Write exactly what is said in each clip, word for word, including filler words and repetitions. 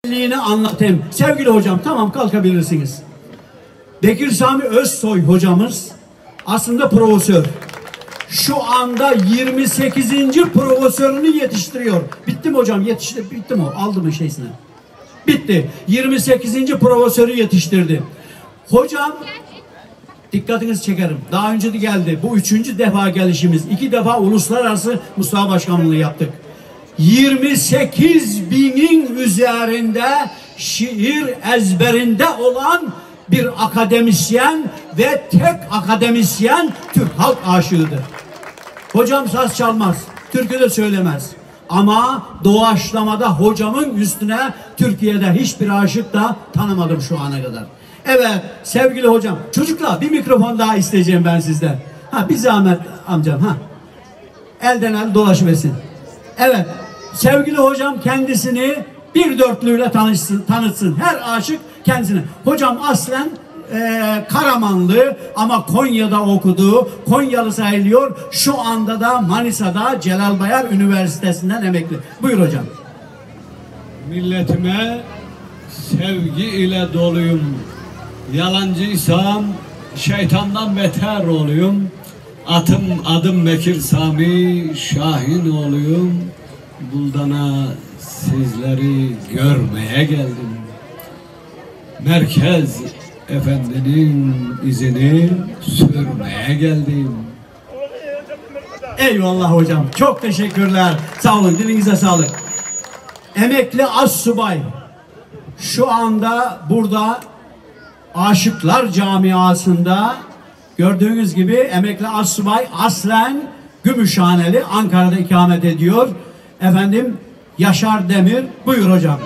anlatayım. Sevgili hocam, tamam kalkabilirsiniz. Bekir Sami Özsoy hocamız aslında profesör. Şu anda yirmi sekizinci profesörünü yetiştiriyor. Bitti mi hocam? Yetişti, bitti mi? Aldı mı şeysine? Bitti. yirmi sekizinci profesörü yetiştirdi. Hocam, dikkatinizi çekerim. Daha önce de geldi. Bu üçüncü defa gelişimiz. İki defa uluslararası Mustafa Başkanlığı yaptık. yirmi sekiz binin üzerinde şiir ezberinde olan bir akademisyen ve tek akademisyen Türk halk aşığıdır. Hocam saz çalmaz, türkü de söylemez. Ama doğaçlamada hocamın üstüne Türkiye'de hiçbir aşık da tanımadım şu ana kadar. Evet sevgili hocam, çocuklar bir mikrofon daha isteyeceğim ben sizden. Ha bir zahmet amcam ha. Elden el dolaşıversin. Evet sevgili hocam kendisini bir dörtlüğüyle tanışsın, tanıtsın. Her aşık kendisini. Hocam aslen e, Karamanlı ama Konya'da okudu. Konyalı sayılıyor. Şu anda da Manisa'da Celal Bayar Üniversitesi'nden emekli. Buyur hocam. Milletime sevgi ile doluyum. Yalancıysam şeytandan beter oluyum. Atım adım Bekir Sami Şahin oluyum. Buldana sizleri görmeye geldim. Merkez Efendi'nin izini sürmeye geldim. Eyvallah hocam. Çok teşekkürler. Sağ olun. Dilinize sağlık. Emekli Assubay. Şu anda burada Aşıklar Camiası'nda gördüğünüz gibi emekli Assubay aslen Gümüşhaneli, Ankara'da ikamet ediyor. Efendim Yaşar Demir. Buyur hocam.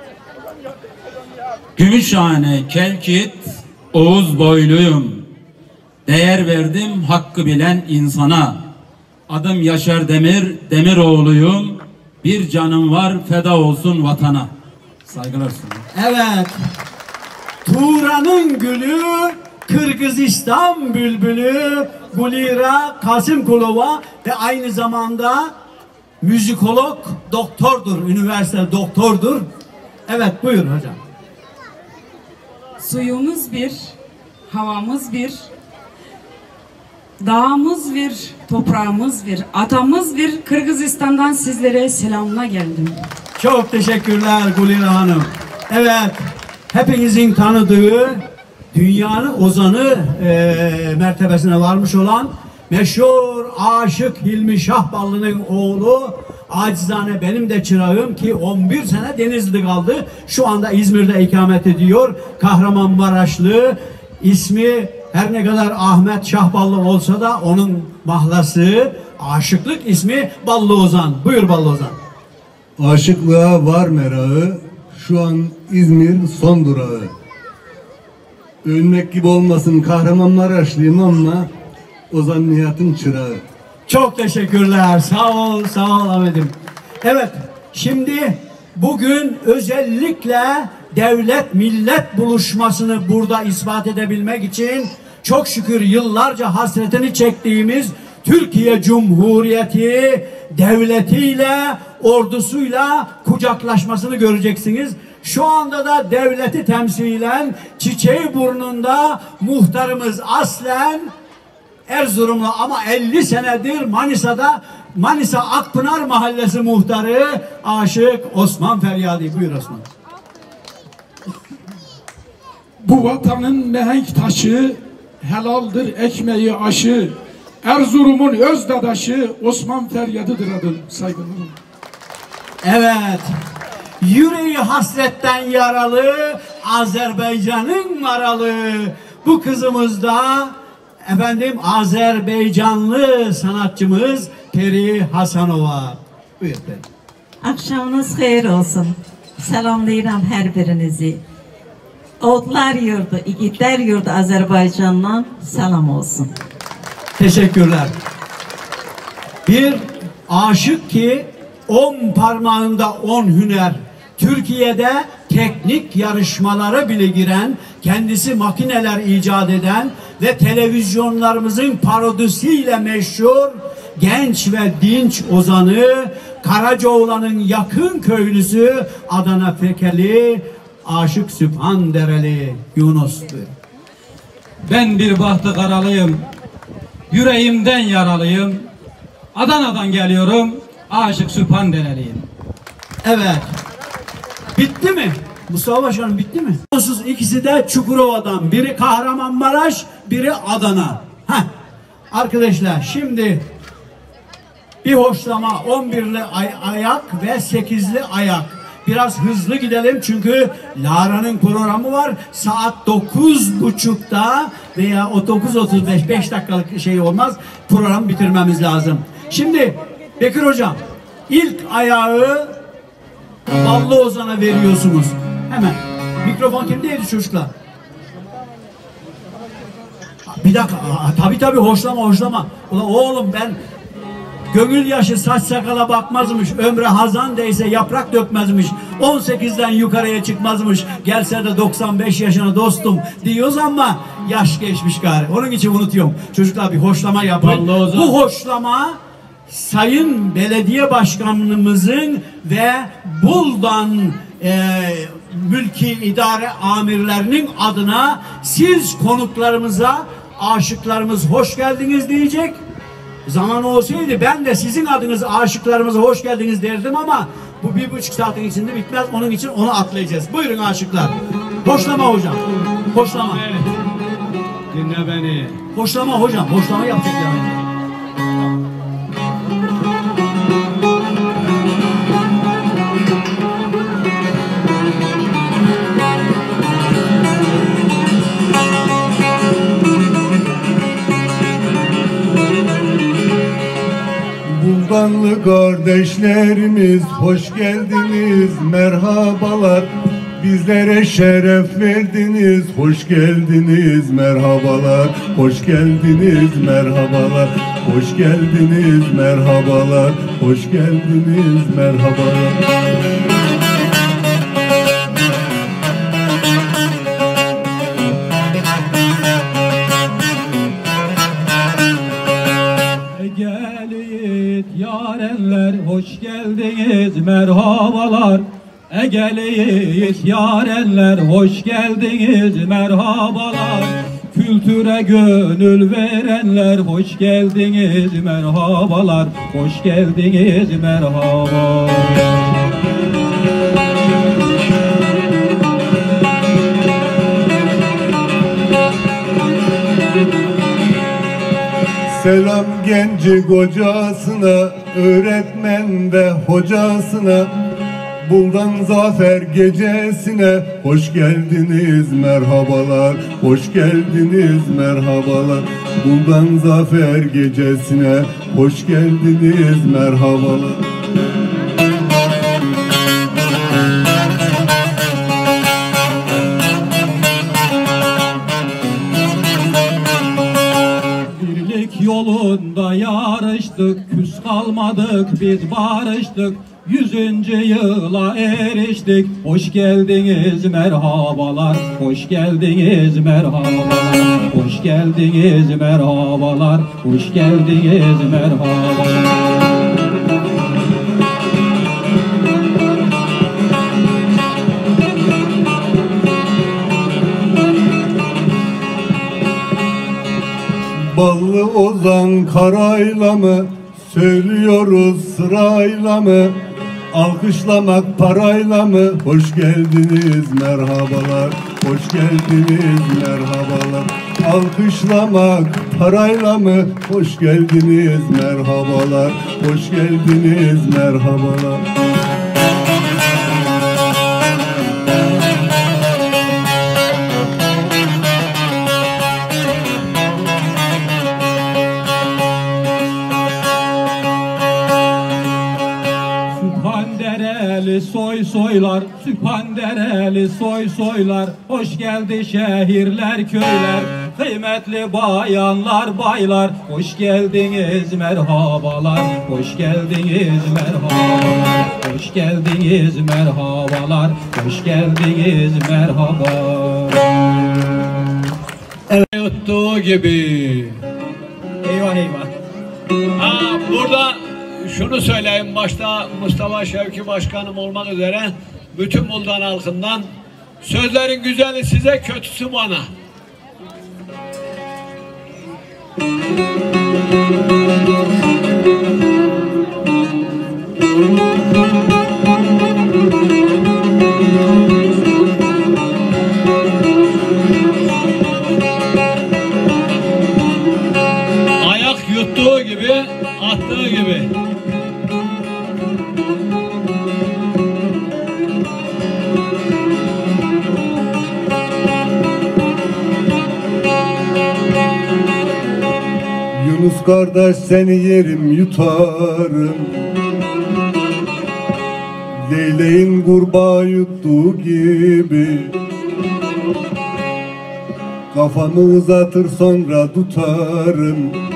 Gümüşhane, Kelkit, Oğuz boyluyum. Değer verdim hakkı bilen insana. Adım Yaşar Demir, Demiroğluyum. Bir canım var feda olsun vatana. Saygılar sunuyorum. Evet. Turan'ın gülü, Kırgızistan bülbülü, Gulira Kasımkulova ve aynı zamanda müzikolog, doktordur, üniversite doktordur. Evet buyur hocam. Suyumuz bir, havamız bir, dağımız bir, toprağımız bir, atamız bir. Kırgızistan'dan sizlere selamla geldim. Çok teşekkürler Gulira Hanım. Evet, hepinizin tanıdığı dünyanın ozanı e, mertebesine varmış olan meşhur aşık Hilmi Şahballı'nın oğlu, acizane benim de çırağım ki on bir sene Denizli'de kaldı. Şu anda İzmir'de ikamet ediyor. Kahramanmaraşlı, ismi her ne kadar Ahmet Şahballı olsa da onun mahlası, aşıklık ismi Ballı Ozan. Buyur Ballı Ozan. Aşıklığa var merağı, şu an İzmir son durağı. Ölmek gibi olmasın Kahramanmaraşlıyım ama Ozan Nihat'ın çırağı. Çok teşekkürler. Sağ ol, sağ ol Ahmet'im. Evet, şimdi bugün özellikle devlet millet buluşmasını burada ispat edebilmek için çok şükür yıllarca hasretini çektiğimiz Türkiye Cumhuriyeti devletiyle, ordusuyla kucaklaşmasını göreceksiniz. Şu anda da devleti temsilen Çiçeğiburnunda muhtarımız aslen Erzurumlu ama elli senedir Manisa'da, Manisa Akpınar Mahallesi muhtarı Aşık Osman Feryadi. Buyur Osman. Bu vatanın mihenk taşı, helaldir ekmeği aşı. Erzurum'un öz dadaşı Osman Feryadı'dır adım. Saygılarım. Evet. Yüreği hasretten yaralı, Azerbaycan'ın maralı. Bu kızımız da efendim Azerbaycanlı sanatçımız Peri Hasanova. Buyur Peri. Akşamınız hayır olsun. Selamlayıram her birinizi. Oğutlar yurdu, İgitler yurdu Azerbaycan'dan selam olsun. Teşekkürler. Bir aşık ki on parmağında on hüner. Türkiye'de teknik yarışmalara bile giren, kendisi makineler icat eden ve televizyonlarımızın parodisiyle meşhur genç ve dinç ozanı Karacaoğlan'ın yakın köylüsü Adana Fekeli Aşık Süphandereli Yunus. Ben bir bahtı karalıyım, yüreğimden yaralıyım. Adana'dan geliyorum, Aşık Süphandereliyim. Evet. Bitti mi? Mustafa Başkanım bitti mi? Onsuz ikisi de Çukurova'dan. Biri Kahramanmaraş, biri Adana. Heh. Arkadaşlar şimdi bir hoşlama on birli ay ayak ve sekizli ayak. Biraz hızlı gidelim çünkü Lara'nın programı var. Saat dokuz buçukta veya o dokuz otuz beş, beş dakikalık şey olmaz. Programı bitirmemiz lazım. Şimdi Bekir Hocam ilk ayağı Ballı Ozan'a veriyorsunuz. Hemen. Mikrofon kimdeydi çocuklar? Bir dakika. Tabii tabii hoşlama hoşlama. Ulan oğlum ben gönül yaşı saç sakala bakmazmış. Ömre hazan değse yaprak dökmezmiş. on sekizden yukarıya çıkmazmış. Gelse de doksan beş yaşına dostum diyoruz ama yaş geçmiş gari. Onun için unutuyorum. Çocuklar bir hoşlama yapın. Bu hoşlama Sayın Belediye Başkanımızın ve Buldan e, mülki idare amirlerinin adına siz konuklarımıza, aşıklarımız hoş geldiniz diyecek. Zaman olsaydı ben de sizin adınız aşıklarımıza hoş geldiniz derdim ama bu bir buçuk saatin içinde bitmez. Onun için onu atlayacağız. Buyurun aşıklar. Hoşlama hocam. Hoşlama. Dinle beni. Hoşlama hocam. Hoşlama yapacak yani. Buldanlı kardeşlerimiz hoş geldiniz, merhabalar. Bizlere şeref verdiniz, hoş geldiniz, merhabalar. Hoş geldiniz, merhabalar. Hoş geldiniz, merhabalar. Hoş geldiniz, merhabalar. Yarenler hoş geldiniz, merhabalar. Egeliyiz yarenler hoş geldiniz, merhabalar. Kültüre gönül verenler hoş geldiniz, merhabalar. Hoş geldiniz, merhabalar. Selam genci kocasına, öğretmen ve hocasına, Buldan Zafer gecesine hoş geldiniz, merhabalar. Hoş geldiniz, merhabalar. Buldan Zafer gecesine hoş geldiniz, merhabalar. Yolunda yarıştık, küs kalmadık, biz barıştık. Yüzüncü yıla eriştik. Hoş geldiniz, merhabalar. Hoş geldiniz, merhabalar. Hoş geldiniz, merhabalar. Hoş geldiniz, merhabalar. Ballı Ozan Karayla mı, söylüyoruz sırayla mı, alkışlamak parayla mı? Hoş geldiniz, merhabalar. Hoş geldiniz, merhabalar. Alkışlamak parayla mı? Hoş geldiniz, merhabalar. Hoş geldiniz, merhabalar. Süphandereli soy soylar, Süphandereli soy soylar. Hoş geldi şehirler köyler, kıymetli bayanlar baylar. Hoş geldiniz, merhabalar. Hoş geldiniz, merhabalar. Hoş geldiniz, merhabalar. Hoş geldiniz, merhaba. Evet. Yuttuğu gibi. Eyvah eyvah. Ha, burada şunu söyleyeyim, başta Mustafa Şevki Başkanım olmak üzere bütün Muğla halkından: sözlerin güzeli size, kötüsü bana. Ayak yuttuğu gibi, attığı gibi. Yunus kardeş seni yerim yutarım, Leyleğin kurbağa yuttuğu gibi. Kafamı uzatır sonra tutarım,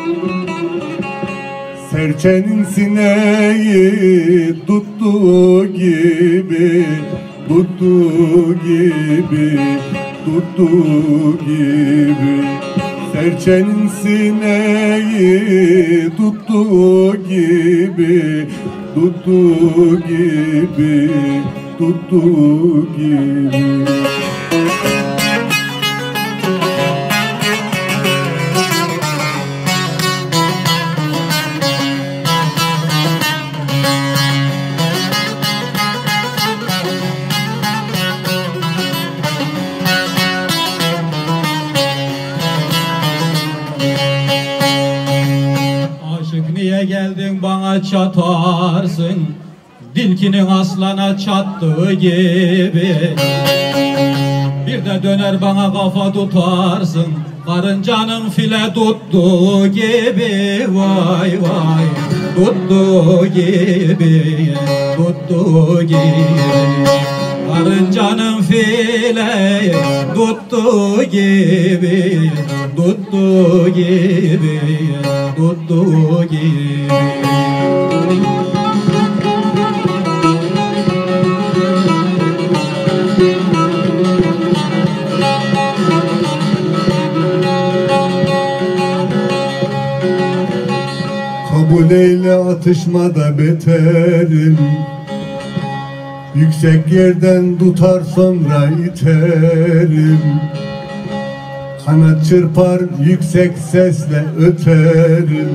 serçenin sineği tuttuğu gibi, tuttuğu gibi, tuttuğu gibi. Serçenin sineği tuttuğu gibi, tuttuğu gibi, tuttuğu gibi. Niye geldin bana çatarsın, dilkinin aslana çattığı gibi. Bir de döner bana kafa tutarsın, karıncanın file tuttuğu gibi. Vay vay, tuttuğu gibi, tuttuğu gibi. Karıncanın file tuttuğu gibi, tuttuğu gibi, tuttuğu gibi. Kabul eyle atışmada beterim, yüksek yerden tutar sonra iterim. Kanat çırpar yüksek sesle öterim,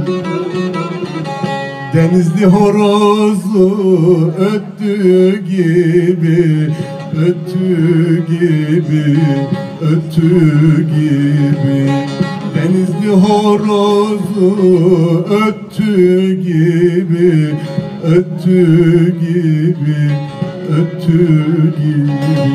denizli horozu öttü gibi, öttü gibi, öttü gibi. Denizli horozu öttü gibi, öttü gibi, öttü gibi.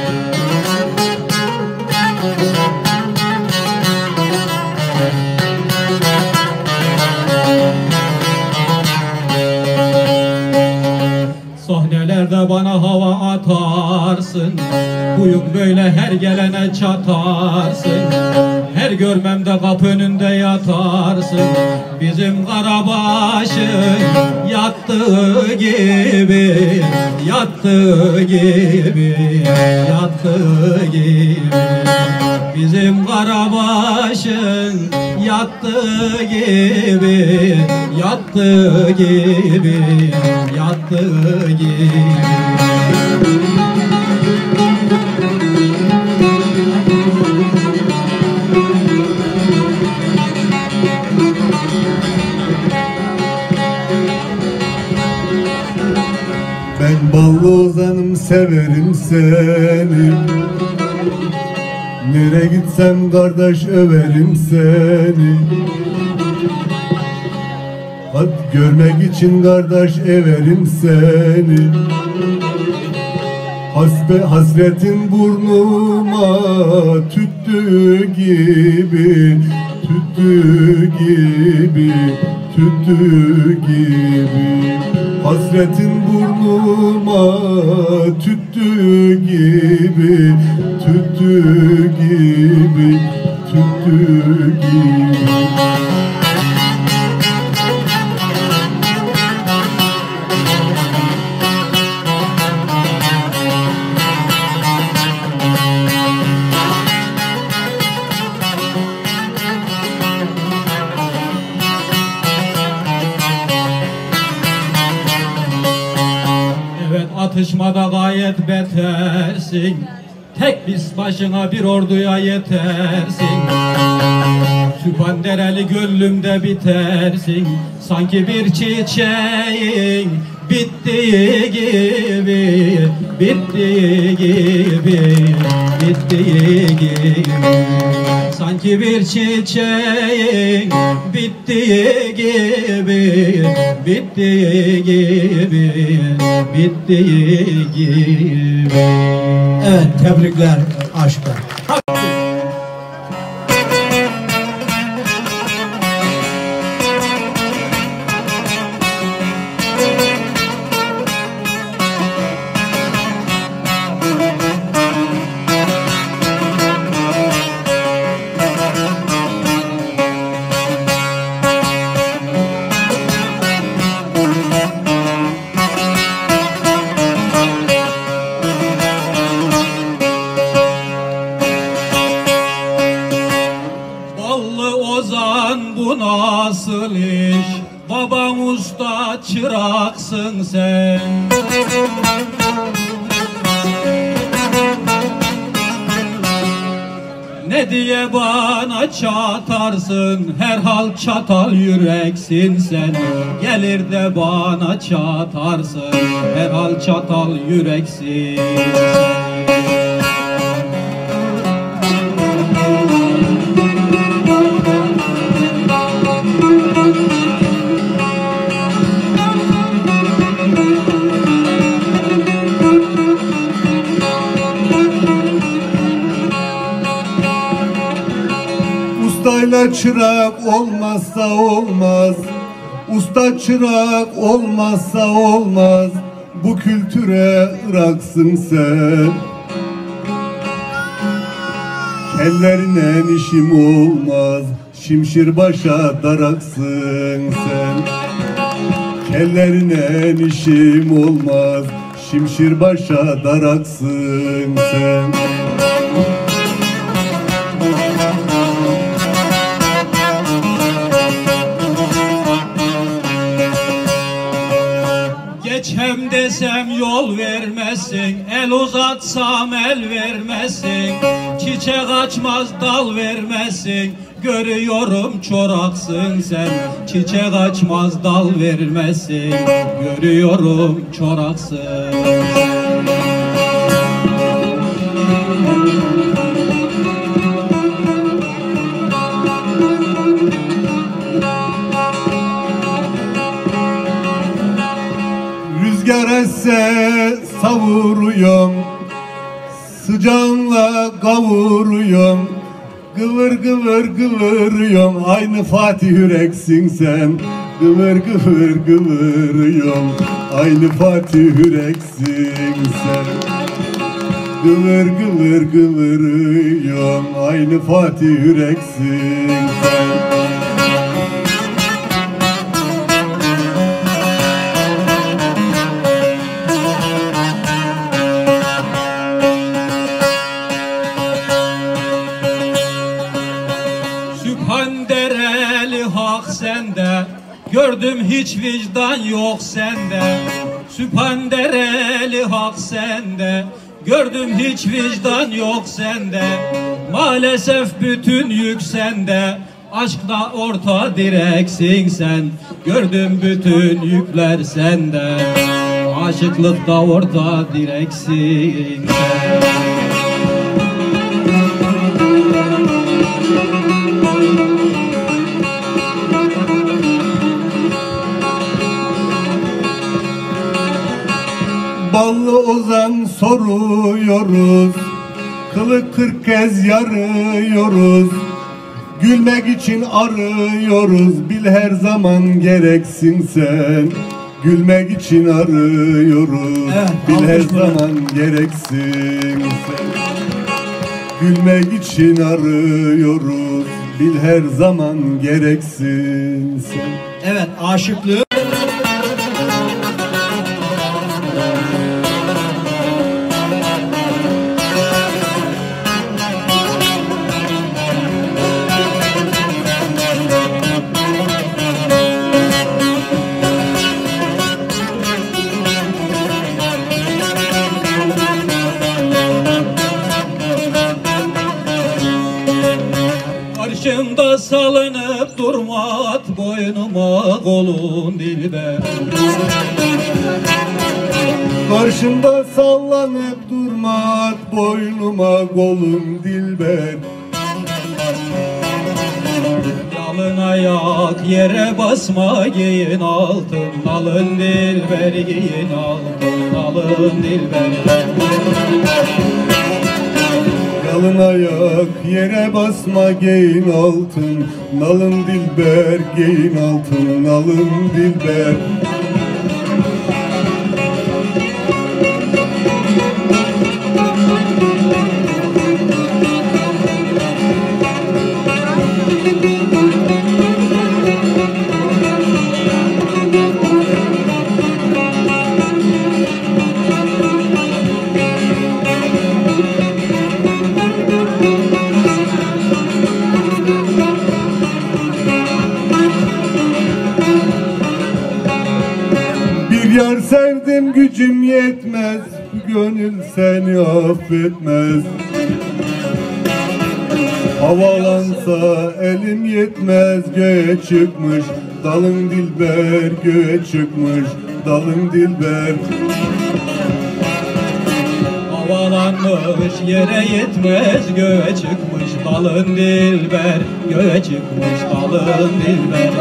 Sahnelerde bana hava atarsın, buyuk böyle her gelene çatarsın. Her görmemde kapı önünde yatarsın, bizim Karabaş'ın yattığı gibi, yattığı gibi, yattığı gibi. Bizim Karabaş'ın yattığı gibi, yattığı gibi, yattığı gibi. Ben ballı ozanım severim seni, nere gitsem kardeş överim seni. Hadi görmek için kardeş everim seni. Hasbe, hasretin burnuma tüttü gibi, tüttü gibi, tüttü gibi. Hasretin burnuma tüttü gibi, tüttü gibi, tüttü gibi. Çatışmada gayet betersin, tek biz başına bir orduya yetersin. Süphandereli gönlümde bitersin, sanki bir çiçeğin bittiği gibi, bittiği gibi, bittiği gibi. Sanki bir çiçeğin bittiği gibi, bittiği gibi, bittiği gibi. Evet, tebrikler aşklar. Nasıl iş? Babam usta çıraksın sen. Ne diye bana çatarsın? Herhal çatal yüreksin sen. Gelir de bana çatarsın, herhal çatal yüreksin sen. Ustayla çırak olmazsa olmaz, usta çırak olmazsa olmaz. Bu kültüre ıraksın sen. Kellerine işim olmaz, şimşir başa daraksın sen. Kellerine işim olmaz, şimşir başa daraksın sen. Geçem desem yol vermezsin, el uzatsam el vermezsin. Çiçek açmaz dal vermezsin, görüyorum çoraksın sen. Çiçek açmaz dal vermezsin, görüyorum çoraksın sen. Rüzgar esse savuruyorum, sıcağınla kavuruyorum. Gıvır gıvır gıvırıyorum, aynı Fatih Yüreksin sen. Gıvır gıvır gıvırıyorum, aynı Fatih Yüreksin sen. Gıvır gıvır gıvırıyorum, aynı Fatih Yüreksin sen. Süphandereli hak sende, gördüm hiç vicdan yok sende. Süphandereli hak sende, gördüm hiç vicdan yok sende. Maalesef bütün yük sende, aşkta orta direksin sen. Gördüm bütün yükler sende, aşıklıkta orta direksin sen. Ballı ozan soruyoruz, kılık kırk kez yarıyoruz. Gülmek için arıyoruz, bil her zaman gereksin sen. Gülmek için arıyoruz, Evet, bil her alkışlar. zaman gereksin sen. Gülmek için arıyoruz, bil her zaman gereksin sen. Evet, aşıklığı Karşımda salınıp durma at boynuma kolun dilber. Karşımda sallanıp durma at boynuma kolum dilber. Yalın ayak yere basma giyin altın, alın dilber giyin altın, alın dilber. Yalın ayak yere basma giyin altın, nalın dilber giyin altın, nalın dilber. Yar sevdim gücüm yetmez, gönül seni affetmez. Havalansa elim yetmez, göğe çıkmış dalın dilber, göğe çıkmış dalın dilber. Havalanmış yere yetmez, göğe çıkmış dalın dilber, göğe çıkmış dalın dilber.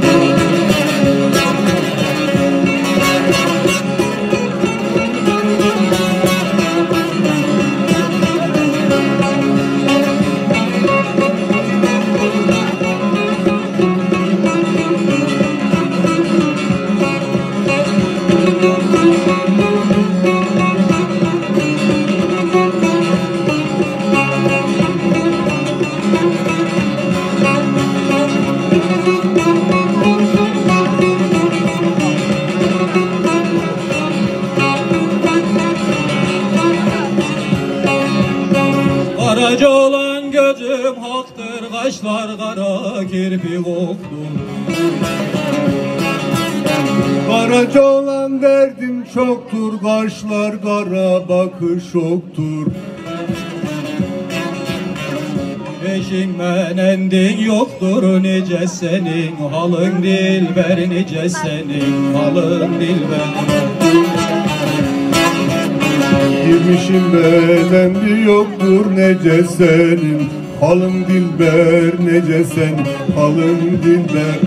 Karaca olan gözüm haktır, kaşlar kara kirpik oktur. Karaca olan derdim çoktur, kaşlar kara bakış oktur. Eşin menendin yoktur, nice senin halın dilber, nice senin halın dilber. Girmişim bedendi yoktur, nece senin halın dilber, nece sen halın dilber.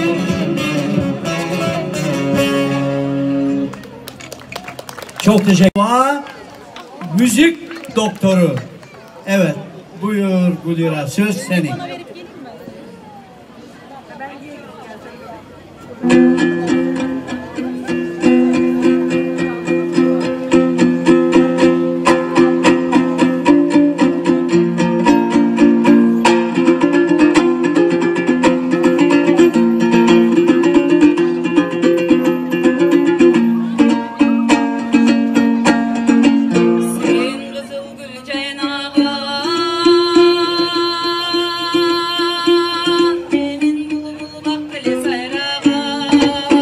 Çok teşekkür ederim. Müzik doktoru. Evet. Buyur Gülira, söz senin. Benim bulu bulu bak kale sayrağa.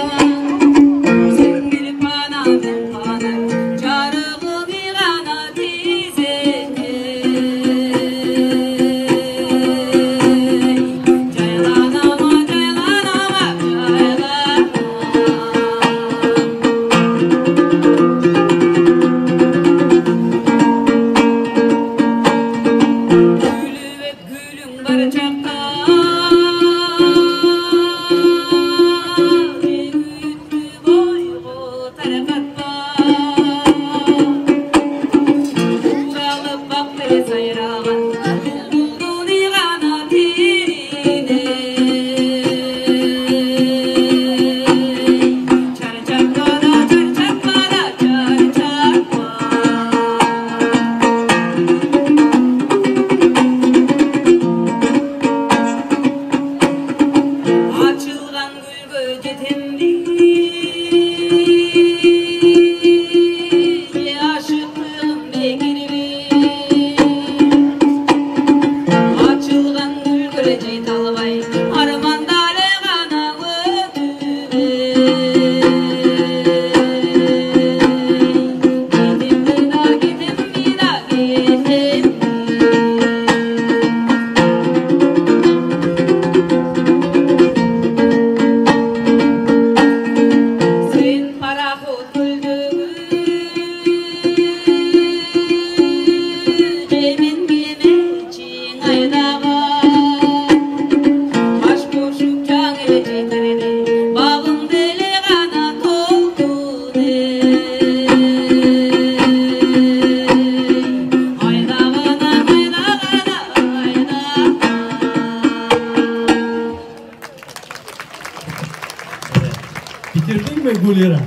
bu lira.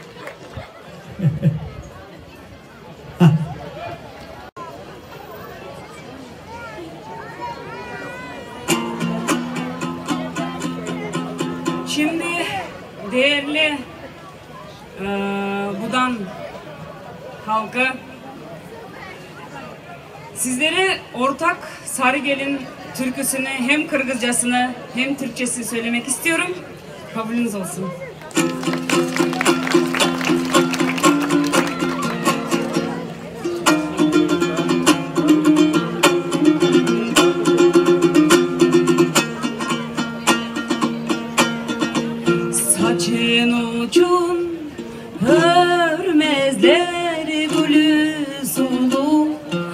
Şimdi değerli e, Budan halkı, sizlere ortak Sarıgelin türküsünü hem Kırgızcasını hem Türkçesini söylemek istiyorum. Kabulünüz olsun. Saçın ucun hörmezler gülü sulu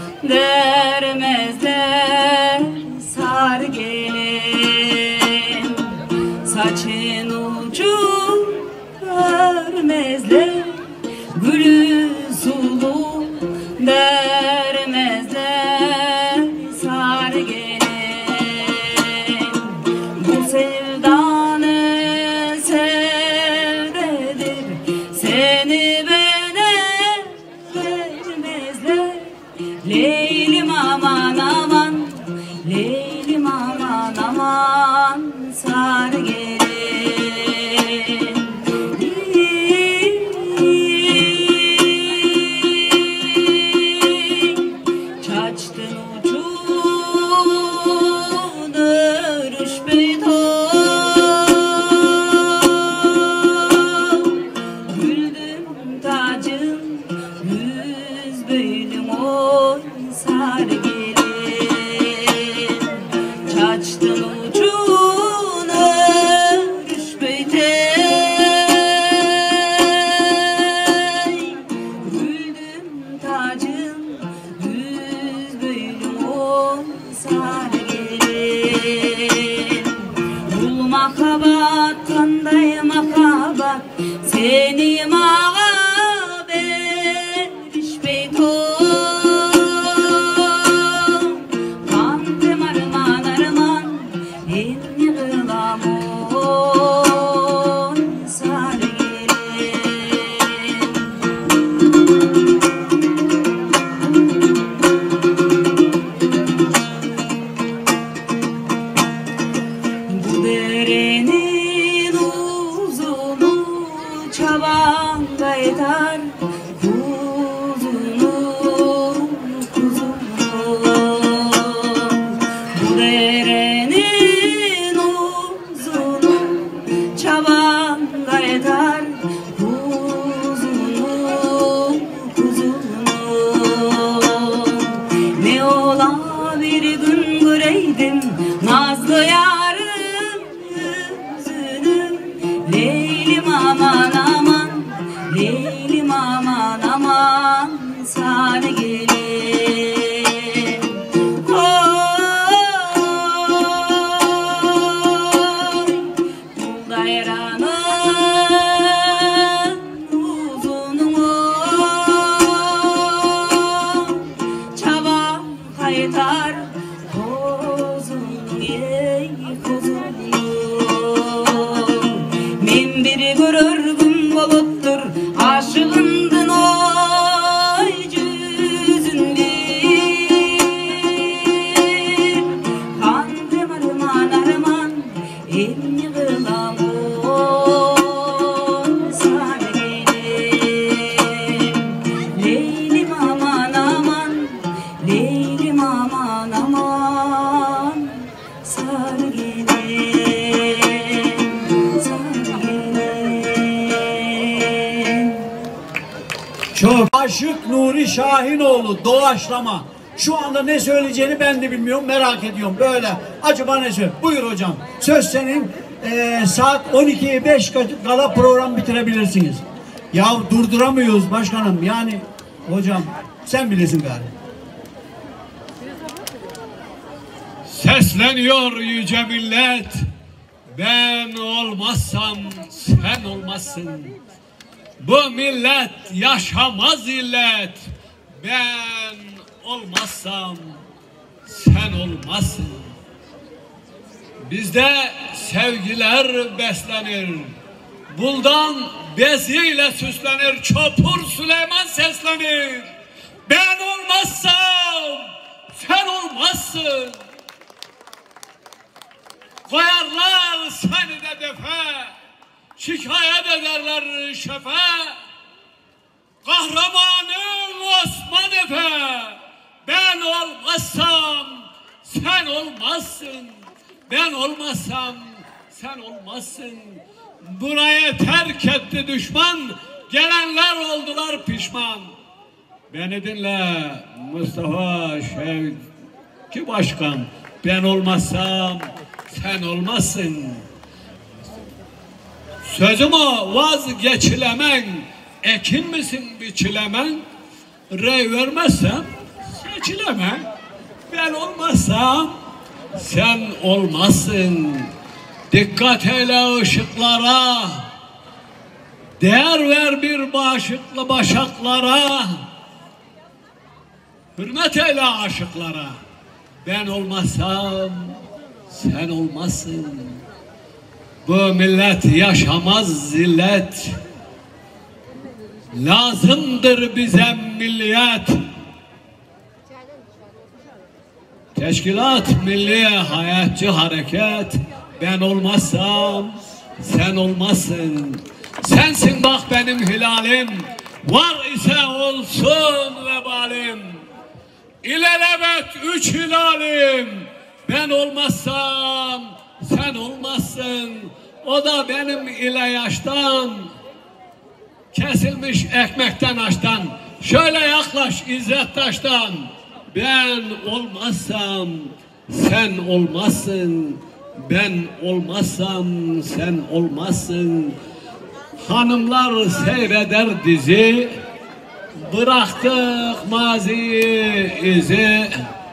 dermezler sar gelin. Saçın ucun hörmezler gülü sulu dermezler sar gelin. Bu sevdanı sevdedir, seni bana vermezler. Leylim aman aman, Leylim aman aman sar gelin. Çaçtın ucun örüş beytan, güldüm tacın yüz bölüm oy sar gelin. Çaçtın ucun örüş beytan, güldüm tacın yüz bölüm oy sar gelin. Bul makabat kanday makabat, seni mağa beriş beyton. Kandem arman arman elini kılamon sar gelin. Bu derenin uzunu çaban kaytar, kuzunu kuzunu. Bu derenin uzunu çaban kaytar, kuzunu kuzunu. Ne ola bir gün göreydim nazlı yarın yüzünü. Leylim aman aman, Leylim aman aman sar gelin. Oy, dayranın uzunu çaban kaytar, kozunu ey kozunu. Men bir görürgüm boluptur aşığımdın oy yüzünde. Kandem arman arman elini kılamon sar gelin. Leylim aman aman, Leylim aman aman sar gelin. Sar gelin. Çok Aşık Nuri Şahinoğlu doğaçlama. Şu anda ne söyleyeceğini ben de bilmiyorum, merak ediyorum. Böyle acaba ne söylüyor? Buyur hocam. Söz senin. Ee, saat on ikiye beş kala program bitirebilirsiniz. Ya durduramıyoruz başkanım. Yani hocam sen bilirsin galiba. Sesleniyor yüce millet, ben olmazsam sen olmazsın. Bu millet yaşamaz illet, ben olmazsam sen olmazsın. Bizde sevgiler beslenir, Buldan beziyle süslenir, Çopur Süleyman seslenir. Ben olmazsam sen olmazsın. Koyarlar seni de defe, şikayet ederler şefe. Kahramanım Osman Efe, ben olmazsam sen olmazsın. Ben olmazsam sen olmazsın. Burayı terk etti düşman, gelenler oldular pişman. Beni dinle Mustafa Şevki Başkan, ben olmazsam sen olmazsın. Sözümü vazgeçilemen, ekin misin biçilemen, rey vermezsem seçilemen. Ben olmazsam sen olmazsın. Dikkat eyle ışıklara, değer ver bir başıklı başaklara, hürmet eyle aşıklara. Ben olmazsam sen olmazsın. Bu millet yaşamaz zillet, lazımdır bize milliyet. Teşkilat milli hayatçı hareket. Ben olmazsam sen olmazsın. Sensin bak benim hilalim, var ise olsun vebalim. İlelebet üç hilalim. Ben olmazsam sen olmazsın. O da benim ile yaştan, kesilmiş ekmekten açtan. Şöyle yaklaş İzzet Taş'tan. Ben olmazsam sen olmazsın. Ben olmazsam sen olmazsın. Hanımlar seyreder dizi, bıraktık maziyi izi.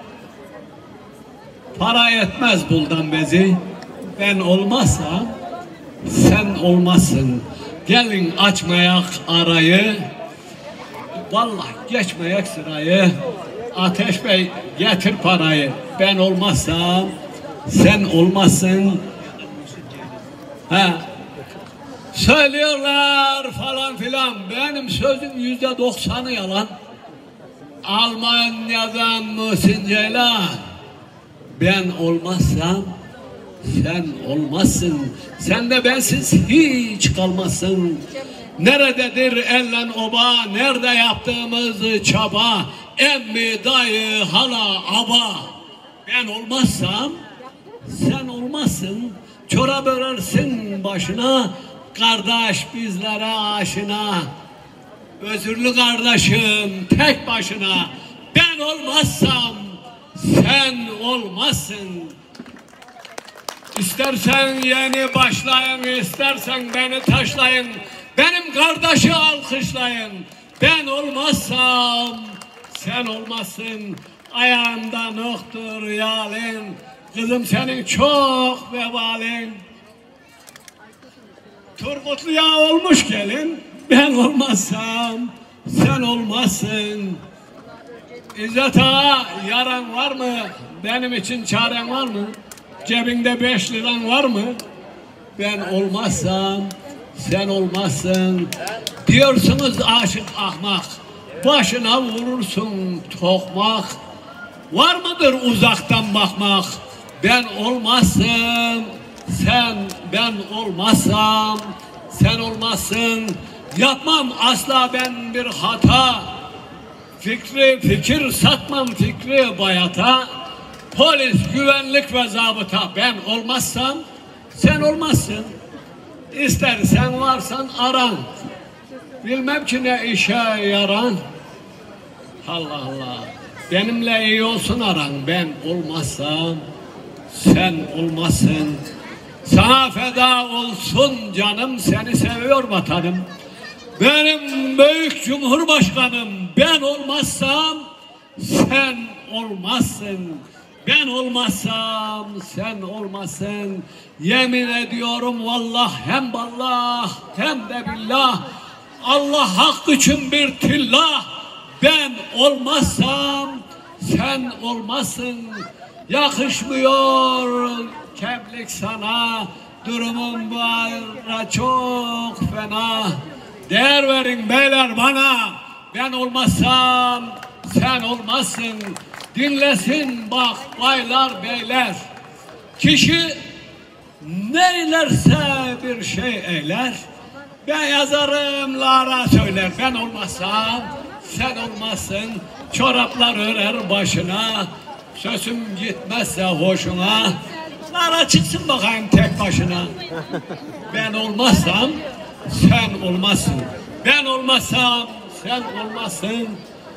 Para etmez buldan bezi. Ben olmazsam sen olmazsın. Gelin açmayak arayı, vallahi geçmeyek sırayı. Ateş Bey getir parayı. Ben olmazsam sen olmazsın. Ha. Söylüyorlar falan filan. Benim sözüm yüzde doksanı yalan. Almanya'dan Muhsin Ceylan. Ben olmazsam sen olmazsın. Sen de bensiz hiç kalmazsın. Nerededir ellen oba, nerede yaptığımız çaba, emmi, dayı, hala, aba. Ben olmazsam sen olmazsın. Çorap örersin başına, kardeş bizlere aşina. Özürlü kardeşim tek başına. Ben olmazsam sen olmazsın. İstersen yeni başlayın, istersen beni taşlayın. Benim kardeşi alkışlayın. Ben olmazsam sen olmazsın. Ayağında noktur yalin. Kızım senin çok vebalin. Turgutluya olmuş gelin. Ben olmazsam sen olmazsın. İzzet Ağa, yaran var mı? Benim için çaren var mı? Cebinde beş liran var mı? Ben olmazsam sen olmazsın. Diyorsunuz aşık ahmak, başına vurursun tokmak. Var mıdır uzaktan bakmak? Ben olmazsam sen, ben olmazsam sen olmazsın. Yapmam asla ben bir hata. Fikri fikir satmam, fikri bayata. Polis, güvenlik ve zabıta. Ben olmazsam sen olmazsın. İstersen varsan aran. Bilmem ki ne işe yaran. Allah Allah. Benimle iyi olsun aran. Ben olmazsam sen olmazsın. Sana feda olsun canım, seni seviyor vatanım. Benim büyük cumhurbaşkanım. Ben olmazsam sen olmazsın. Ben olmazsam sen olmasın. Yemin ediyorum vallah hem ballah hem de billah. Allah hak için bir tillah. Ben olmazsam sen olmasın. Yakışmıyor kemlik sana. Durumum bu ara çok fena. Değer verin beyler bana. Ben olmazsam sen olmazsın. Dinlesin bak baylar beyler. Kişi neylerse bir şey eyler. Ben yazarım Lara söyler. Ben olmazsam sen olmazsın. Çoraplar örer başına. Sözüm gitmezse hoşuna. Lara çıksın bakayım tek başına. Ben olmazsam sen olmazsın. Ben olmazsam sen olmazsın.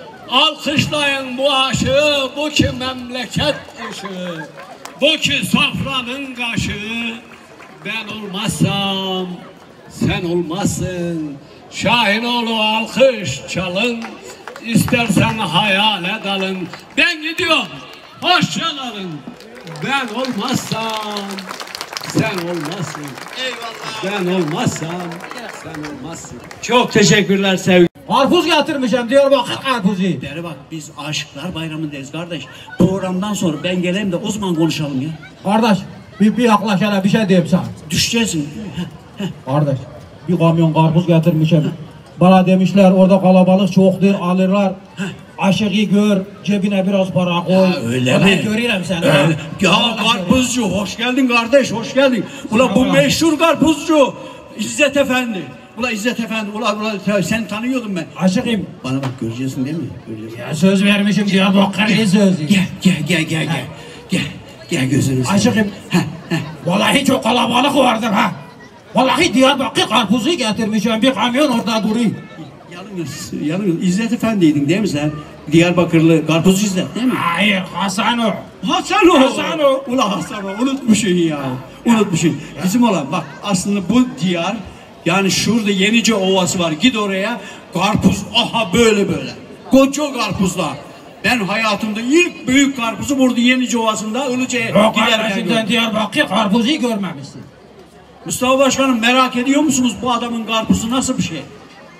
Alkışlayın bu aşığı, bu ki memleket ışığı. Bu ki sofranın kaşığı. Ben olmazsam sen olmazsın. Şahinoğlu alkış çalın. İstersen hayale dalın. Ben gidiyorum. Hoşça kalın. Ben olmazsam sen olmazsın. Eyvallah. Ben olmazsam sen olmazsın. Çok teşekkürler sevgili. Karpuz getirmişim Diyarbakır karpuzu. Beri bak biz Aşıklar Bayramı'ndayız kardeş. Programdan sonra ben geleyim de o zaman konuşalım ya. Kardeş bir, bir yaklaş hele bir şey diyeyim sana. Düşeceksin. Kardeş bir kamyon karpuz getirmişim. Bana demişler orada kalabalık çoktur alırlar. Aşığı gör cebine biraz para koy. Ha, öyle Ulan mi? görüyorum seni. Öyle. Ya karpuzcu hoş geldin kardeş hoş geldin. Ula bu meşhur karpuzcu İzzet Efendi. Ula İzzet Efendi ula ula sen tanıyordum ben. Aşığım. Bana bak göreceksin değil mi? Göreceksin. Ya söz vermişim Diyarbakır'ı sözü. Gel gel gel gel gel. Gel gel gözünü seveyim. Aşığım. Vallahi çok kalabalık vardır ha. Vallahi Diyarbakır karpuzu getirmişim bir kamyon orada duruyor. Yalnız, yalnız İzzet Efendi'ydin değil mi sen? Diyarbakırlı karpuzcu İzzet değil mi? Hayır Hasan o. Hasan o. Hasan o. Ula Hasan o. Unutmuşsun ya. Unutmuşsun. Bizim olan bak aslında bu diyar yani şurada Yenice Ovası var. Git oraya karpuz aha böyle böyle. Koca karpuzlar. Ben hayatımda ilk büyük karpuzu burada Yenice Ovası'nda Ilıca'ya Yok giderken kardeşim gördüm. sen Diyarbakır karpuzu görmemişsin. Mustafa Başkanım merak ediyor musunuz bu adamın karpuzu nasıl bir şey?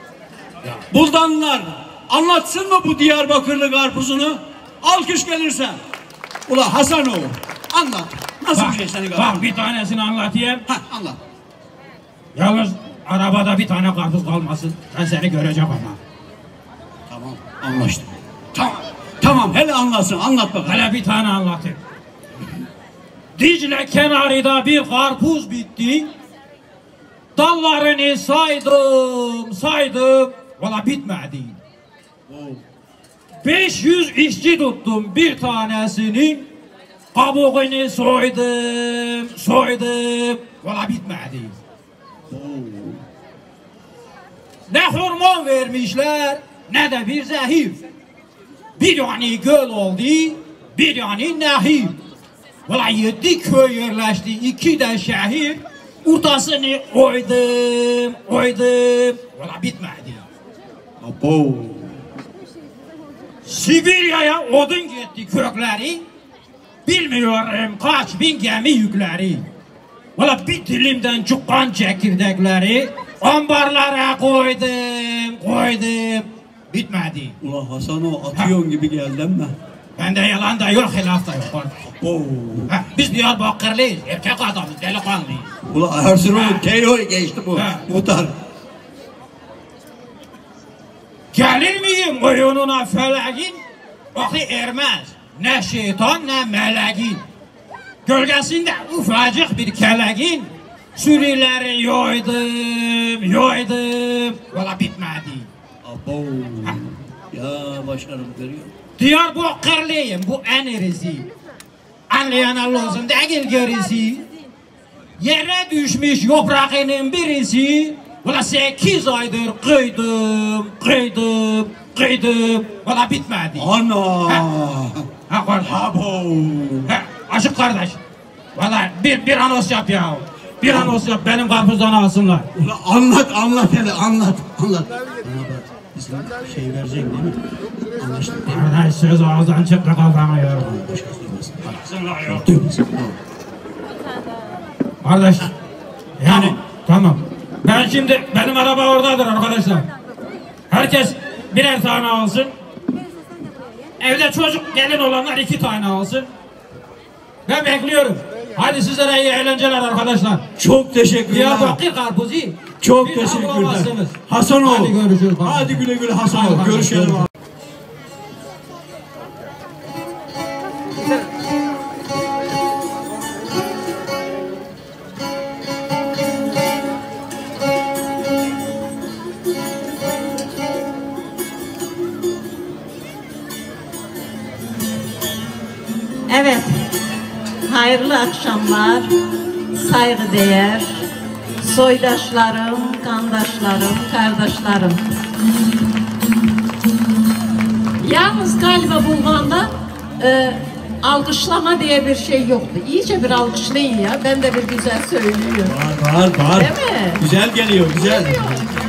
Buldanlar anlatsın mı bu Diyarbakırlı karpuzunu? Alkış gelirse. Ula Hasanoğlu anlat. Nasıl Bak, bir şey senin karpuzun? bak bir tanesini anlatayım. Ha anlat. Yalnız arabada bir tane karpuz kalmasın. Ben seni göreceğim ama. Tamam anlaştık. Tamam. Tamam hele anlatsın anlat bakalım. Hele bir tane anlatayım. Dicle kenarında bir karpuz bitti. Dallarını saydım, saydım. Valla bitmedi. beş yüz işçi tuttum bir tanesini. Kabuğunu soydum, soydum. Valla bitmedi. Ne hormon vermişler, ne de bir zehir. Bir yani göl oldu, bir yani nehir. Valla yedi köy yerleşti, iki de şehir. Ortasını koydum, koydum. Valla bitmedi. Abo. Sibirya'ya odun gitti kökleri. Bilmiyorum kaç bin gemi yükleri. Valla bir dilimden çıkan çekirdekleri ambarlara koydum, koydum. Bitmedi. Ula Hasano atıyorsun gibi geldi ama. Bende yalan da yok, hilaf da yok. Oo. Ha, biz Diyarbakırlıyız, erkek adamız, delikanlıyız. Ula Erzurum'un Teyo'yu geçti bu. Ha. Muhtar. Gelir miyim oyununa feleğin? Bakı ermez. Ne şeytan ne meleğin. Gölgesinde ufacık bir keleğin. Sürüleri yoydum, yoydum. Valla bitmedi. Abo. Ya başkanım görüyor. Diyarbakırlıyım, bu en irisi. Anlayan olsun değil gerisi. Yere düşmüş yaprağının birisi. Valla sekiz aydır kıydım, kıydım, kıydım. Valla bitmedi. Ana. Ha. Ha kardeş. Abo. Ha, aşık kardeş. Valla bir, bir anons yap ya. Bir anons yap, benim karpuzdan alsınlar. Ula anlat anlat hele anlat anlat. Bana bak bizim şey verecek değil mi? Anlaştık değil mi? Kardeş söz ağızdan çıktı kafana yorum. Alsınlar yok. Kardeş, yani tamam. Ben şimdi, benim araba oradadır arkadaşlar. Herkes birer tane alsın. Evde çocuk gelin olanlar iki tane alsın. Ben bekliyorum. Hadi sizlere iyi eğlenceler arkadaşlar. Çok teşekkürler. Diyarbakır karpuzu. Çok Bir teşekkürler. alamazsınız. Hasanoğlu. Hadi görüşürüz. Hadi güle güle Hasanoğlu. Hadi, Görüşelim. görüşürüz. Evet, hayırlı akşamlar, saygıdeğer soydaşlarım, kandaşlarım, kardeşlerim. Yalnız galiba Bulgan'da e, alkışlama diye bir şey yoktu. İyice bir alkışlayın ya, ben de bir güzel söylüyorum. Var var var. Değil mi? Güzel geliyor, güzel. Geliyor.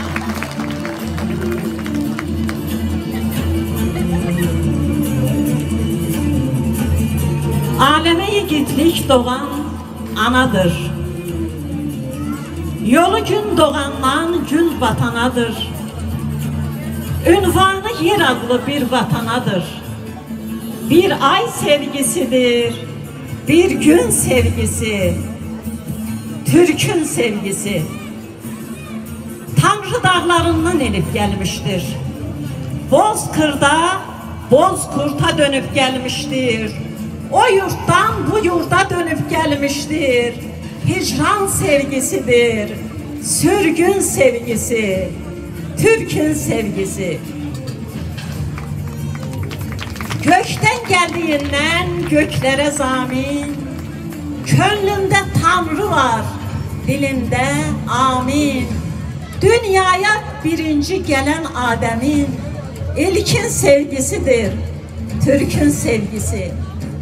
Aleme yiğitlik doğan anadır. Yolu gün doğandan gün vatanadır. Ünvanı yer adlı bir vatanadır. Bir ay sevgisidir, bir gün sevgisi, Türk'ün sevgisi. Tanrı dağlarından elip gelmiştir. Bozkır'da Bozkurt'a dönüp gelmiştir. O yurttan bu yurda dönüp gelmiştir. Hicran sevgisidir, sürgün sevgisi, Türk'ün sevgisi. Gökten geldiğinden göklere zamin, gönlünde Tanrı var, dilinde amin. Dünyaya birinci gelen Adem'in ilkin sevgisidir, Türk'ün sevgisi.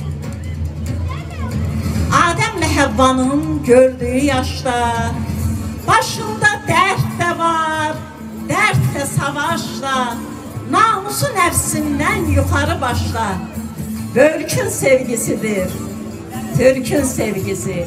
Adem'le Havva'nın gördüğü yaşta, başında dert de var, dert de savaşla, namusu nefsinden yukarı başla. Bölkün sevgisidir, Türk'ün sevgisi.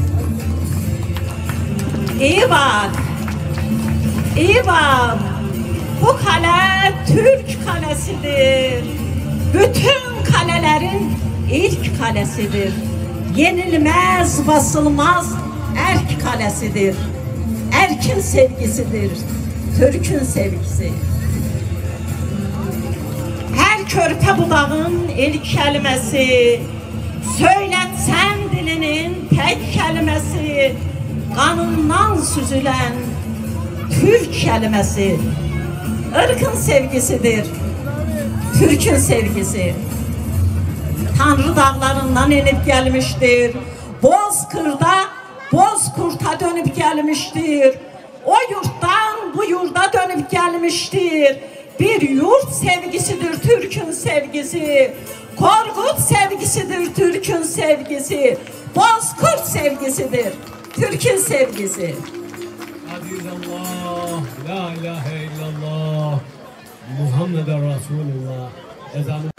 İyi bak, iyi bak, bu kale Türk kalesidir. Bütün kalelerin ilk kalesidir. Yenilmez, basılmaz erk kalesidir. Erkin sevgisidir, Türk'ün sevgisi. Her körpe budağın ilk kelimesi, söyletsen dilinin tek kelimesi, kanından süzülen Türk kelimesi. Irkın sevgisidir, Türk'ün sevgisi. Tanrı dağlarından inip gelmiştir. Bozkır'da Bozkurt'a dönüp gelmiştir. O yurttan bu yurda dönüp gelmiştir. Bir yurt sevgisidir Türk'ün sevgisi. Korkut sevgisidir Türk'ün sevgisi. Bozkurt sevgisidir Türk'ün sevgisi. Azizallah, la ilahe illallah, Muhammeden Resulullah. Ezanı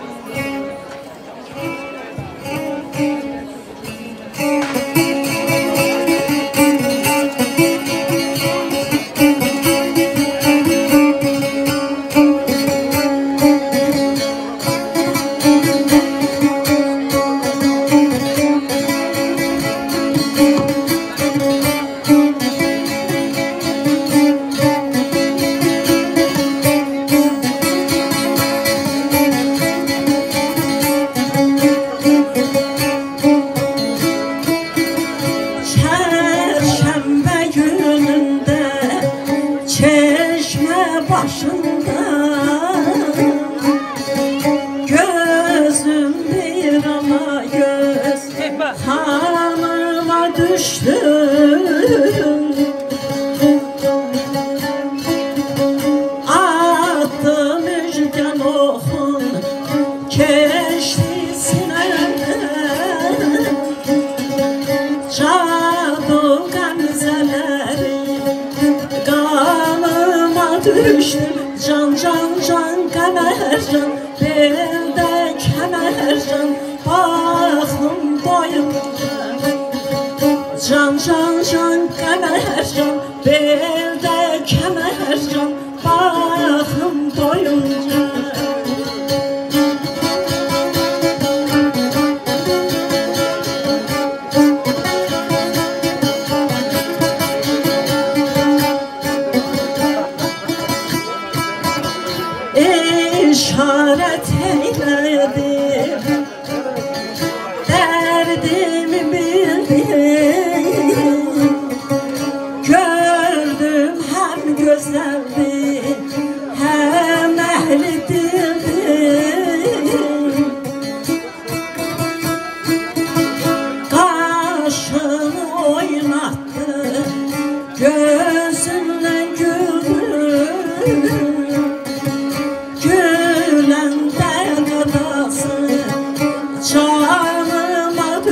can can can kemercan, belde kemercan, baktım doyunca. Can can can kemercan, belde kemercan, baktım doyunca.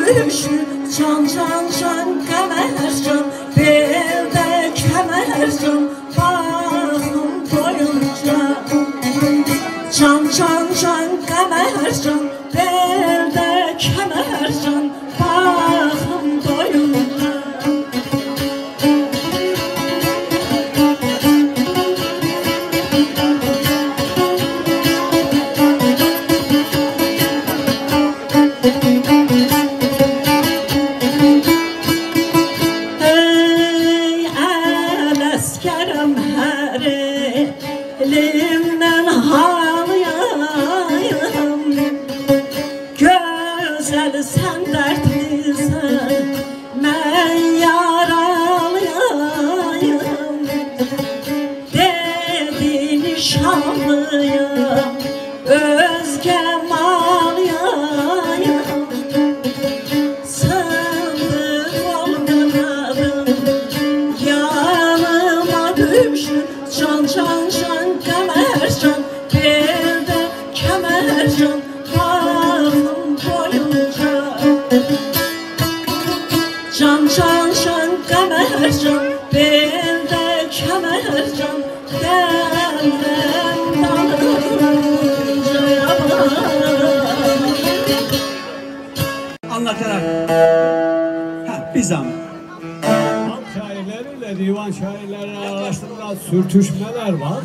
düştü can can can kemercan belde kemercan bağım boyunca can can can kemercan belde kemercan bağım boyunca. Can can can kemercan belde kemercan benden dalınca Anlatarak. Ha, bir zaman. Halk şairleriyle divan şairleri arasında sürtüşmeler var.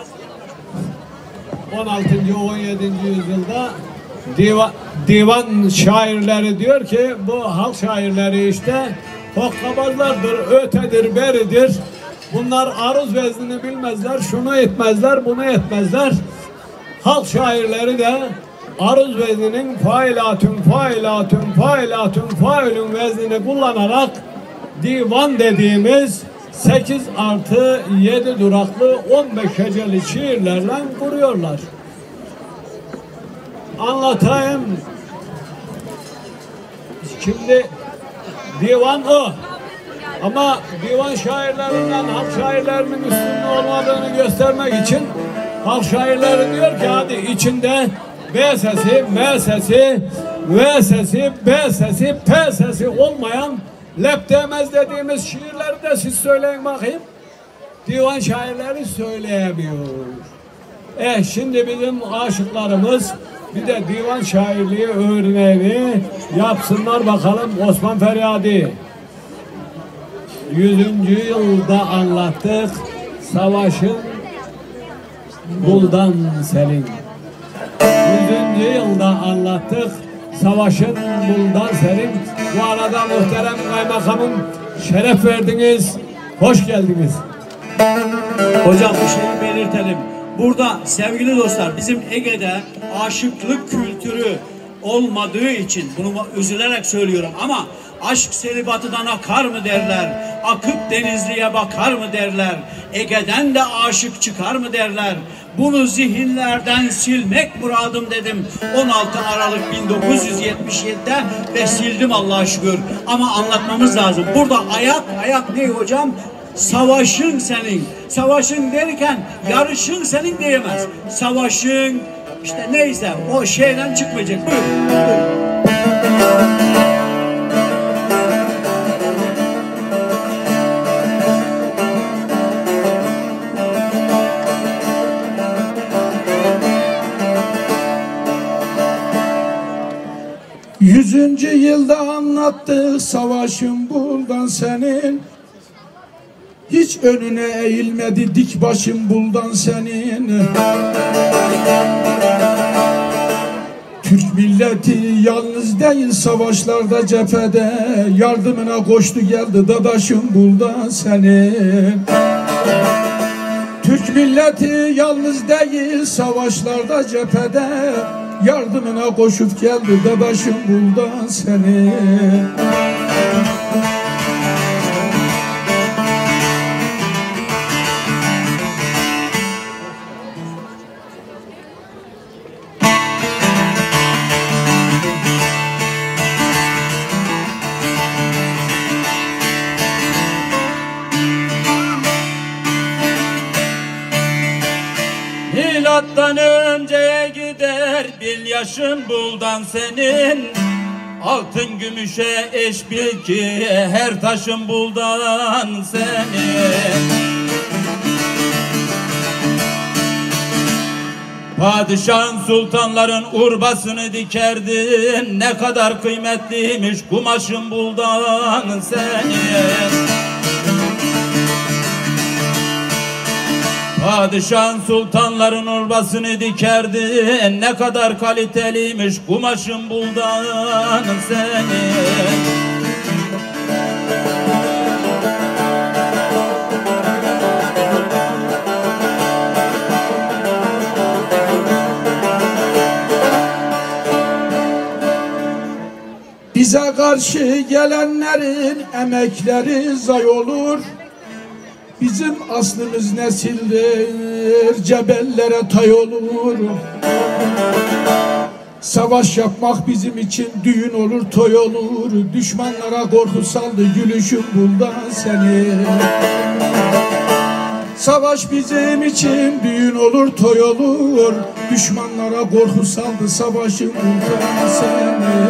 on altıncı on yedinci yüzyılda divan, divan şairleri diyor ki bu halk şairleri işte hokkabazlardır, ötedir, beridir. Bunlar aruz veznini bilmezler, şunu etmezler, bunu etmezler. Halk şairleri de aruz vezninin failatün, failatün, failatün, failün veznini kullanarak divan dediğimiz sekiz artı yedi duraklı on beş heceli şiirlerle kuruyorlar. Anlatayım. Şimdi divan o. Ama divan şairlerinden halk şairlerinin üstünde olmadığını göstermek için halk şairleri diyor ki hadi içinde B sesi, M sesi, V sesi, B sesi, P sesi olmayan lep demez dediğimiz şiirleri de siz söyleyin bakayım. Divan şairleri söyleyemiyor. Eh şimdi bizim aşıklarımız bir de divan şairliği örneğini yapsınlar bakalım. Osman Feryadi. Yüzüncü yılda anlattık savaşın buldan senin. Yüzüncü yılda anlattık savaşın buldan senin. Bu arada muhterem kaymakamım şeref verdiniz, hoş geldiniz. Hocam bir şey belirtelim. Burada sevgili dostlar bizim Ege'de aşıklık kültürü olmadığı için bunu üzülerek söylüyorum ama aşk selibatıdan akar mı derler, akıp Denizli'ye bakar mı derler, Ege'den de aşık çıkar mı derler. Bunu zihinlerden silmek muradım dedim on altı Aralık bin dokuz yüz yetmiş yedi'de ve sildim Allah'a şükür. Ama anlatmamız lazım. Burada ayak, ayak ne hocam? Savaşın senin. Savaşın derken yarışın senin diyemez. Savaşın işte neyse o şeyden çıkmayacak. Buyurun. Buyurun. Yüzüncü yılda anlattık savaşın buldan senin. Hiç önüne eğilmedi dik başın buldan senin. Türk milleti yalnız değil savaşlarda cephede, yardımına koştu geldi dadaşın buldan senin. Türk milleti yalnız değil savaşlarda cephede, yardımına koşup geldi dadaşın buldan senin. Milattan önceye gider bil yaşın buldan senin. Altın gümüşe eş bil ki her taşın buldan seni. Padişahın sultanların urbasını dikerdin, ne kadar kıymetliymiş kumaşın buldan senin. Padişahın sultanların urbasını dikerdin, ne kadar kaliteliymiş kumaşın buldan senin. Bize karşı gelenlerin emekleri zay olur. Bizim aslımız nesildir, cebellere tay olur. Savaş yapmak bizim için düğün olur, toy olur. Düşmanlara korku saldı gülüşüm buldan seni. Savaş bizim için düğün olur, toy olur. Düşmanlara korku saldı savaşım buldan seni.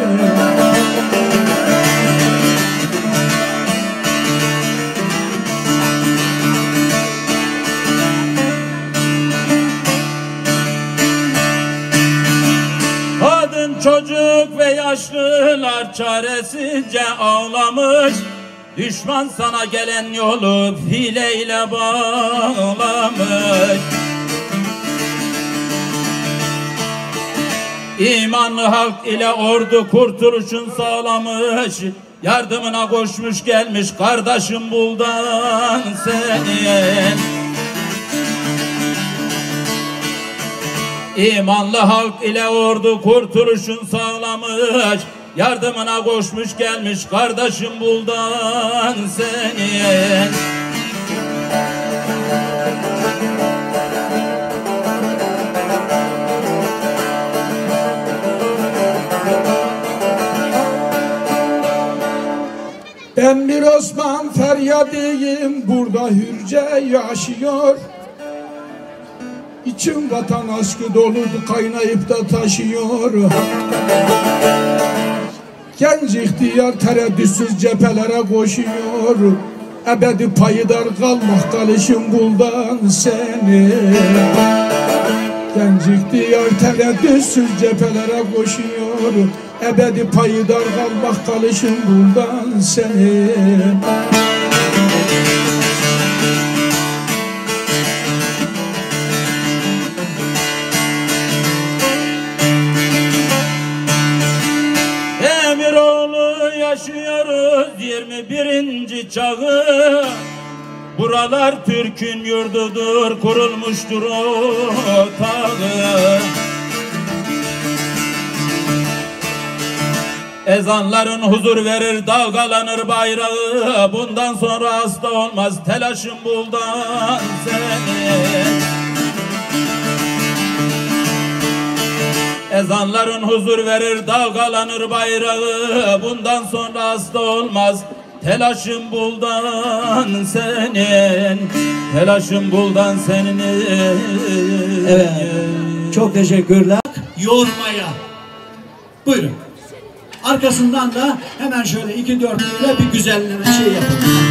Çocuk ve yaşlılar çaresizce ağlamış. Düşman sana gelen yolu hileyle bağlamış. İmanlı halk ile ordu kurtuluşun sağlamış. Yardımına koşmuş gelmiş kardeşim buldan senin. İmanlı halk ile ordu kurtuluşun sağlamış. Yardımına koşmuş gelmiş kardeşim buldan senin. Ben bir Osman feryadiyim, burada hürce yaşıyor. İçim vatan aşkı doludu, kaynayıp da taşıyor. Genç ihtiyar tereddütsüz cephelere koşuyor. Ebedi payidar kalmak kalışım buldan seni. Genç ihtiyar tereddütsüz cephelere koşuyor. Ebedi payidar kalmak kalışım buldan seni. Yaşıyoruz yirmi birinci çağı. Buralar Türk'ün yurdudur, kurulmuştur o tağı. Ezanların huzur verir, dalgalanır bayrağı. Bundan sonra hasta olmaz telaşım buldan seni. Ezanların huzur verir, dalgalanır bayrağı. Bundan sonra hasta olmaz telaşım buldan senin. Telaşım buldan senin. Evet, çok teşekkürler. Yormaya. Buyurun. Arkasından da hemen şöyle iki dörtlüyle bir güzelleme şey yapalım.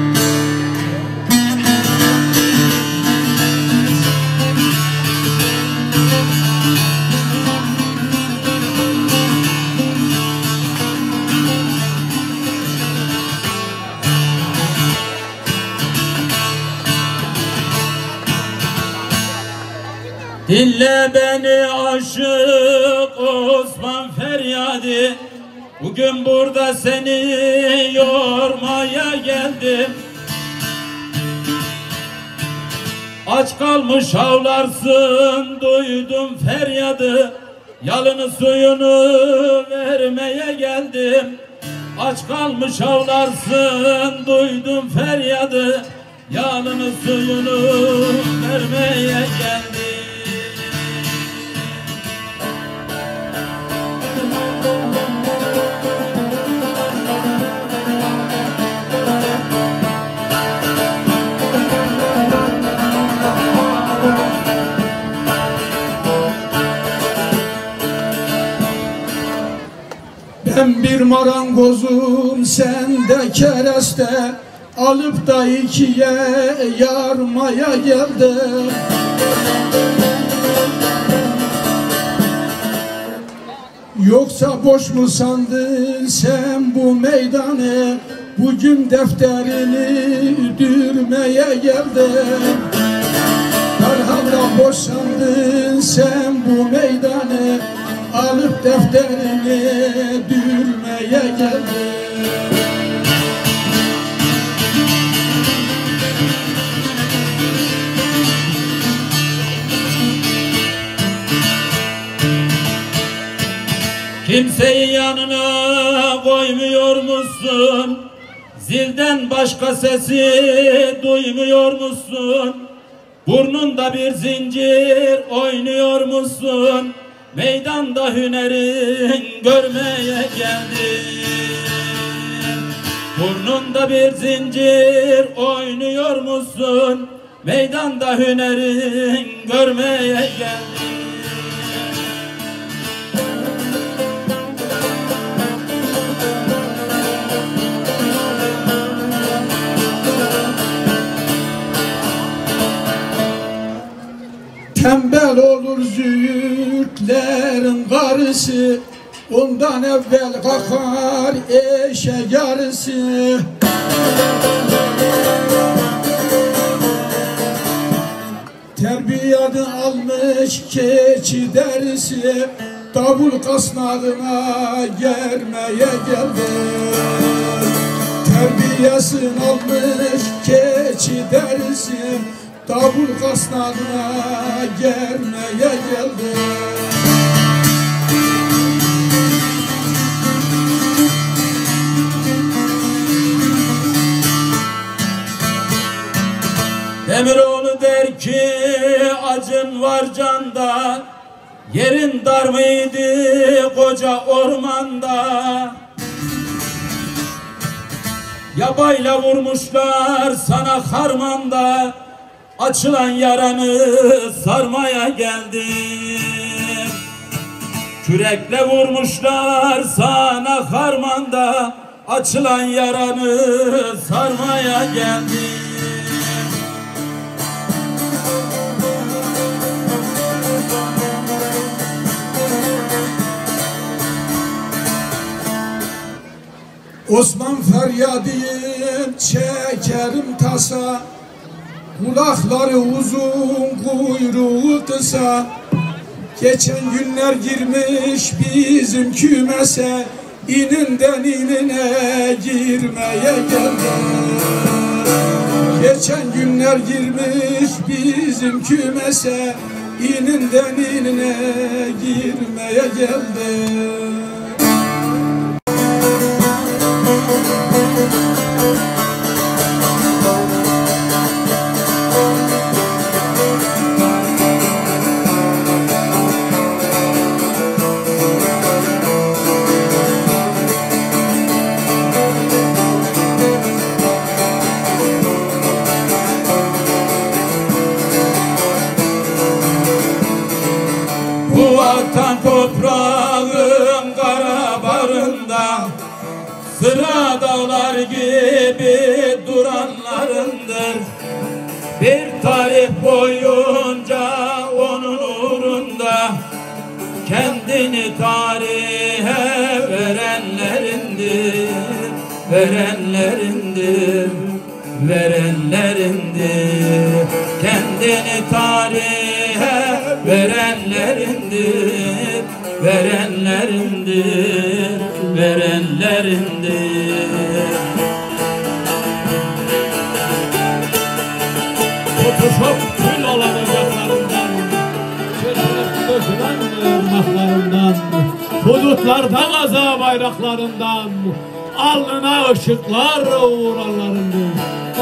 Dinle beni aşık Osman feryadi. Bugün burada seni yormaya geldim. Aç kalmış havlarsın, duydum feryadı. Yalını suyunu vermeye geldim. Aç kalmış havlarsın, duydum feryadı. Yalını suyunu vermeye geldim. Ben bir marangozum sen de kereste, alıp da ikiye yarmaya geldim. Yoksa boş mu sandın sen bu meydanı, bugün defterini dürmeye geldin. Derhal boş sandın sen bu meydanı, alıp defterini dürmeye geldin. Kimseyi yanına koymuyor musun? Zilden başka sesi duymuyor musun? Burnunda bir zincir oynuyor musun? Meydanda hünerin görmeye geldim. Burnunda bir zincir oynuyor musun? Meydanda hünerin görmeye geldim. Tembel olur züğürtlerin karısı, ondan evvel kalkar eşe yarısı. Terbiyeden almış keçi derisi, davul kasnağına germeye geldi. Terbiyesini almış keçi derisi, davul kasnağına germeye geldi. Demiroğlu der ki acın var canda, yerin dar mıydı koca ormanda? Yabayla vurmuşlar sana harmanda, açılan yaranı sarmaya geldim. Kürekle vurmuşlar sana harmanda, açılan yaranı sarmaya geldim. Osman feryadıyım çekerim tasa, kulakları uzun kuyruğu kısa. Geçen günler girmiş bizim kümese, ininden inine girmeye geldi. Geçen günler girmiş bizim kümese, ininden inine girmeye geldi. Bu vatan toprağın kara barında, sıra dağlar gibi duranlarındır. Bir tarih boyunca onun uğrunda kendini tarihe verenlerindir, verenlerindir, verenlerindir. Kendini tarihe verenlerindir, verenlerindir, verenlerindir. Tutuşup kül olan ocaklarından, çırpınıp dökülen ırmaklarından, hudutlardan aza bayraklarından, alnına ışıklar uğrarlarındır.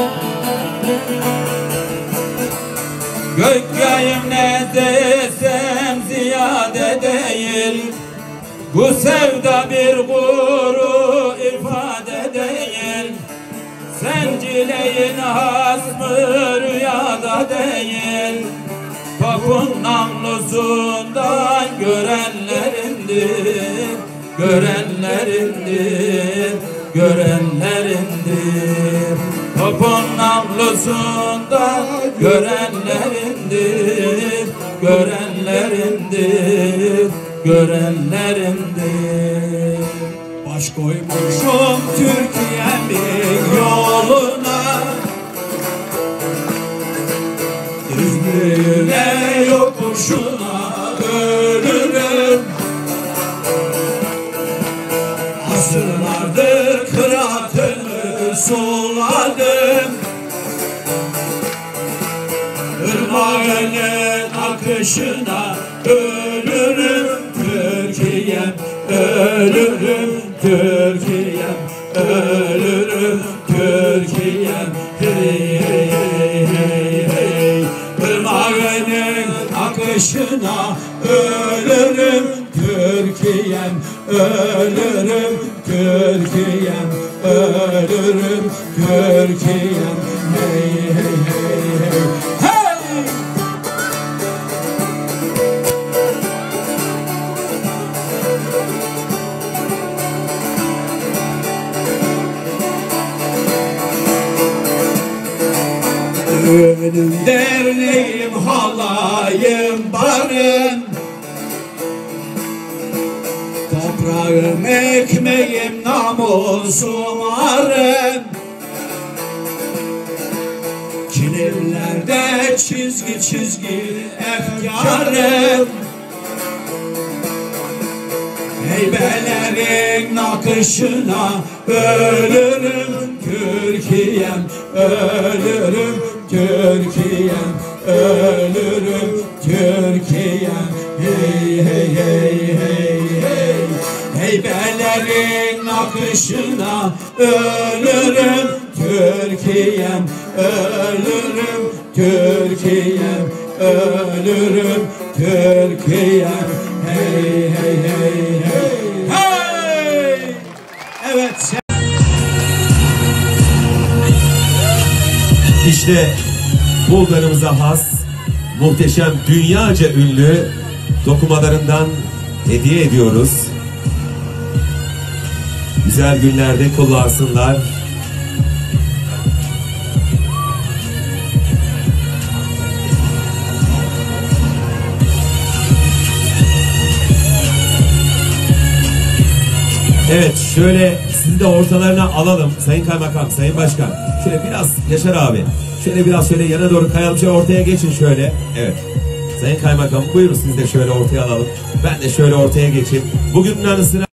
Gökyayım ne desem ziyade değil, bu sevda bir guru ifade değil. Sencileyin hasmı rüyada değil, topun namlusundan görenlerindir, görenlerindir, görenlerindir. Topun namlusunda görenlerindir, görenlerindir, görenlerindir. Baş koymuşum Türkiye'min yoluna, düzlüğüne yokuşuna ölürüm. Asırlardır kıraatını suladım, ırmağının akışına ölürüm. Türkiye'm ölürüm, Türkiye'm ölürüm, Türkiye'm hey hey hey hey hey. Irmağının akışına ölürüm, Türkiye'm ölürüm, Türkiye'm ölürüm, Türkiye'm hey hey hey hey. Düğünüm, derneğim, halayım, barım, toprağım, ekmeğim, namusum, arım. Kilimlerde çizgi çizgi efkarım, heybelerin akışına ölürüm. Türkiye'm ölürüm, Türkiye'm ölürüm, Türkiye'm hey hey hey hey hey. Heybelerin akışına ölürüm, Türkiye'm ölürüm, Türkiye'm ölürüm, Türkiye'm hey hey hey hey hey. Evet. İşte Bulgar'ımıza has, muhteşem, dünyaca ünlü dokumalarından hediye ediyoruz. Güzel günlerde kullansınlar. Evet, şöyle sizi de ortalarına alalım Sayın Kaymakam, Sayın Başkan. Şöyle biraz Yaşar abi, şöyle biraz şöyle yana doğru kayalım, şöyle ortaya geçin şöyle. Evet, Sayın Kaymakam buyurun siz de şöyle ortaya alalım. Ben de şöyle ortaya geçeyim. Bugünün anısına